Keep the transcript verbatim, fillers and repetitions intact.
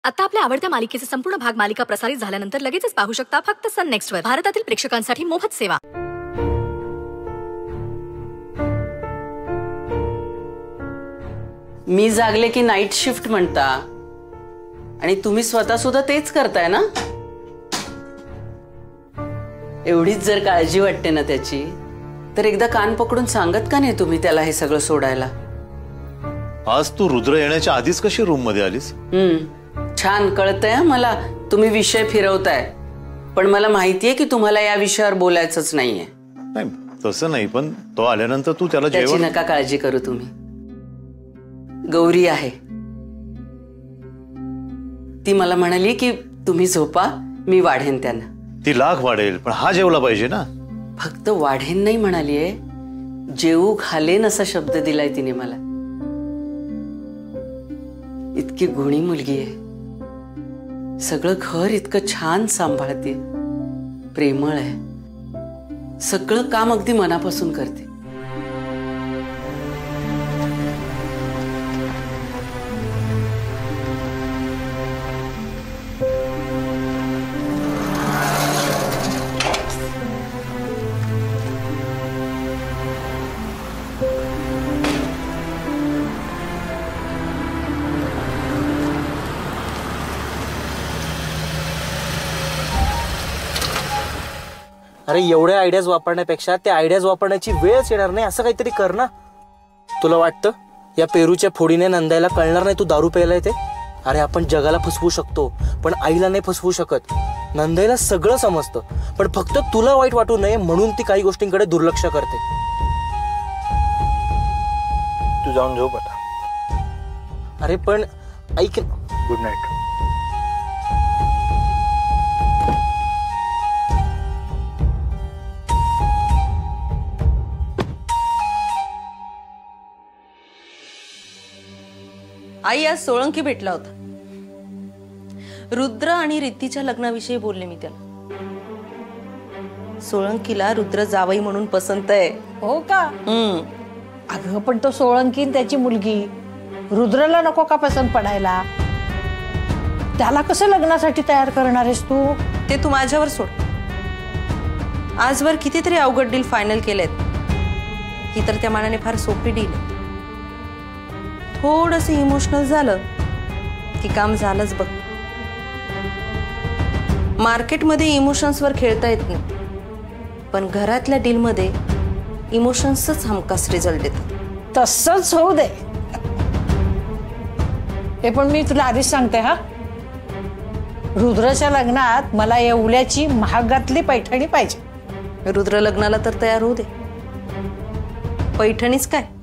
आता आपल्या आवडत्या मालिकेचे संपूर्ण भाग मालिका प्रसारित झाल्यानंतर लगेचच पाहू शकता फक्त सन नेक्स्ट वर. भारतातील प्रेक्षकांसाठी मोफत सेवा. मी जागले की नाईट शिफ्ट म्हणता आणि तुम्ही स्वतः सुद्धा तेच करताय ना. एवढीच जर काळजी वाटते ना त्याची तर एकदा कान पकडून सांगत का नाही तुम्ही त्याला हे सगळं सोडायला. आज तू रुद्र येण्याच्या आधीच कशी रूम मध्ये आलीस. हम्म छान कळतंय मला तुम्ही विषय फिरवताय, पण मला माहितीये की तुम्हाला या विषयावर बोलायचंच नाहीये. नाही तसं नाही, पण तो आल्यानंतर तू त्याला त्याची जेवण. नका काळजी करू तुम्ही. गौरी आहे ती मला म्हणाली की तुम्ही झोपा मी वाढेन त्यांना. ती लाख वाढेल पण हा जेवला पाहिजे ना. फक्त वाढेन नाही म्हणालीये, जेवू घालेन असा शब्द दिलाय तिने मला. इतकी गुणी मुलगी आहे, सगळं घर इतकं छान सांभाळते, प्रेमळ आहे, सगळं काम अगदी मनापासून करते. अरे एवढ्या आयडियाज वापरण्यापेक्षा त्या आयडियाज वापरण्याची वेळच येणार नाही असं काहीतरी कर ना. तुला वाटतं या पेरूच्या फोडीने नंदायला कळणार नाही तू दारू प्यायला येते. अरे आपण जगाला फसवू शकतो पण आईला नाही फसवू शकत. नंदायला सगळं समजतं पण फक्त तुला वाईट वाटू नये म्हणून ती काही गोष्टींकडे दुर्लक्ष करते. तू जाऊन झोप आता. अरे पण ऐक. Good night. आई आज सोळंकी भेटला होता. रुद्र आणि रितीच्या लग्नाविषयी बोलले मी त्याला. सोळंकीला रुद्र जावई म्हणून पसंत आहे. हो का? हम्म अगं पण तो सोळंकीन त्याची मुलगी रुद्रला नको का पसंत पडायला? त्याला कसं लग्नासाठी तयार करणार आहेस तू? ते तू माझ्यावर सोड. आजवर कितीतरी अवघड डील फायनल केलेत. ही तर त्या मानाने फार सोपी डील आहे. थोडंसं इमोशनल झालं की काम झालंच बघ. मार्केटमध्ये इमोशन्सवर खेळता येत नाही, पण घरातल्या डीलमध्ये इमोशन्सच हमखास रिझल्ट देतात. तसंच होऊ दे. हे पण मी तुला आधीच सांगते हा, रुद्रच्या लग्नात मला येवल्याची महागातली पैठणी पाहिजे. रुद्र लग्नाला तर तयार होऊ दे. पैठणीच काय